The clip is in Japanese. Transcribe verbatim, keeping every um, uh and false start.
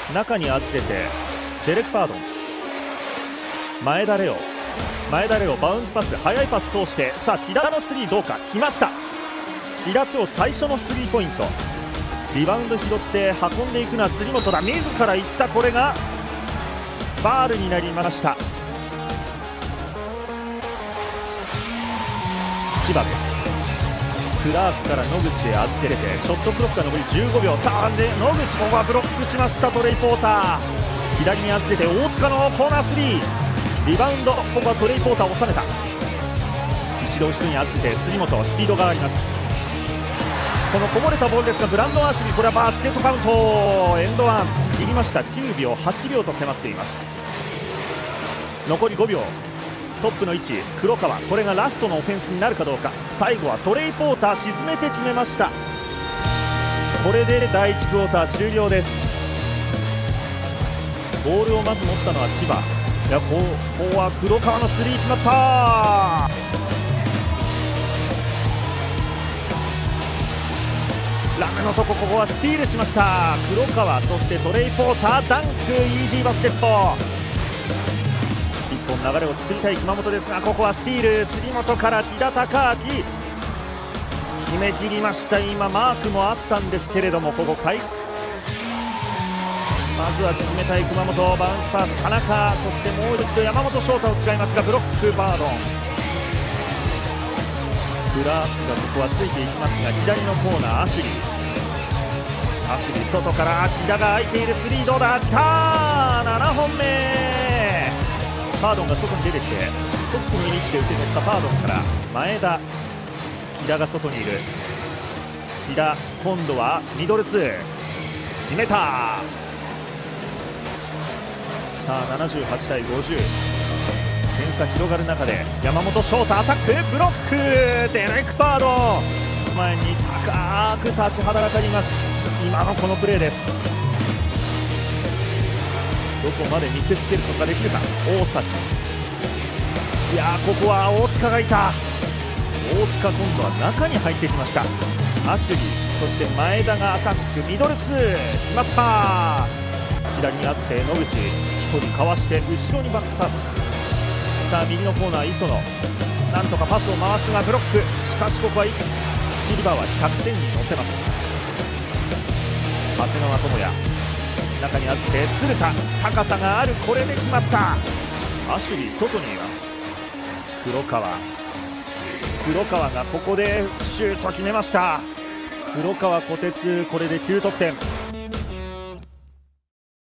中に預けてデレク・パードン、前田レオ、前田レオバウンズパス、速いパス通して、さあ木田のスリーどうか、来ました。木田今日最初のスリーポイント、リバウンド拾って運んでいくのは杉本だ、自らいった、これがファールになりました。千葉です。クラークから野口へ預けれて、ショットクロックが残りじゅうごびょう、さあで野口、ここはブロックしました。トレイ・ポーター左に預けて、大塚のコーナースリー、リバウンド、ここはトレイ・ポーターを収めた。一度後ろに預けて杉本、スピードがあります。このこぼれたボールですが、ブランドン・アシュリー、これはバスケットカウント、エンドワン切りました。きゅうびょう、はちびょうと迫っています。残りごびょう、トップの位置、黒川、これがラストのオフェンスになるかどうか。最後はトレイ・ポーター沈めて決めました。これでだいいちクォーター終了です。ボールをまず持ったのは千葉、いや、ここは黒川のスリー決まった。ラムのとこ、ここはスティールしました。黒川、そしてトレイ・ポーターダンク、イージーバスケット。一本流れを作りたい熊本ですが、ここはスティール、杉本から木田孝明、決めきりました。今マークもあったんですけれども、ここ回まずは縮めたい熊本、バウンスパス田中、そしてもう一度山本翔太を使いますが、ブロックバードン、クラークがここはついていきますが、左のコーナーアシュリー、アシュリー外から木田が空いているスリー、どうだ、きたー、ななほんめ、パードンが外に出てきてトップの位置で受け取ったパードンから前田、木田が外にいる。木田、今度はミドルツー決めた。さあななじゅうはちたいごじゅう、点差広がる中で山本翔太アタック、ブロック、デレク・パードン前に高く立ちはだかります。今のこのプレーです。どこまで見せつけることができるか。大崎、いやー、ここは大塚がいた。大塚、今度は中に入ってきました。アシュリー、そして前田がアタック、ミドルツー決まった。左にあって野口、ひとりかわして後ろにバックパス。さあ右のコーナー磯野、なんとかパスを回すがブロック、しかしここはシルバーはひゃくてんに乗せます。長谷川智也、中にあって鶴田、高さがある、これで決まった。アシュリー外にいます。黒川、黒川がここでシュート決めました。黒川虎鉄、これできゅうとくてん。